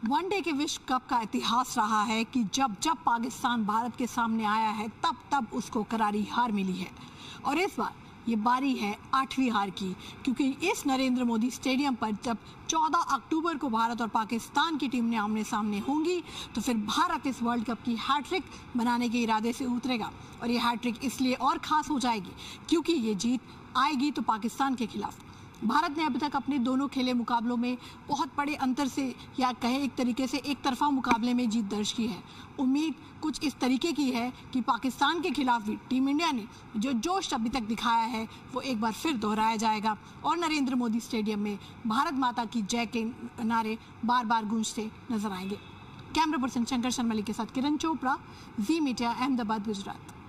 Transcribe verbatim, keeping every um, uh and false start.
One day के विश्व cup का इतिहास रहा है कि जब जब पाकिस्तान भारत के सामने आया है तब तब उसको करारी हार मिली है। और इस बार ये बारी है आठवीं हार की, क्योंकि इस नरेंद्र मोदी स्टेडियम पर जब चौदह अक्टूबर को भारत और पाकिस्तान की टीम ने आमने सामने होंगी तो फिर भारत इस वर्ल्ड कप की हैट्रिक बनाने के इरादे से उतरेगा। और ये हैट्रिक इसलिए और खास हो जाएगी क्योंकि ये जीत आएगी तो पाकिस्तान के खिलाफ। भारत ने अभी तक अपने दोनों खेले मुकाबलों में बहुत बड़े अंतर से या कहे एक तरीके से एक तरफा मुकाबले में जीत दर्ज की है। उम्मीद कुछ इस तरीके की है कि पाकिस्तान के खिलाफ भी टीम इंडिया ने जो जोश अभी तक दिखाया है वो एक बार फिर दोहराया जाएगा और नरेंद्र मोदी स्टेडियम में भारत माता की जय के नारे बार बार गूंजते नजर आएंगे। कैमरा पर्सन शंकर शर्मली के साथ किरण चोपड़ा, जी मीडिया, अहमदाबाद, गुजरात।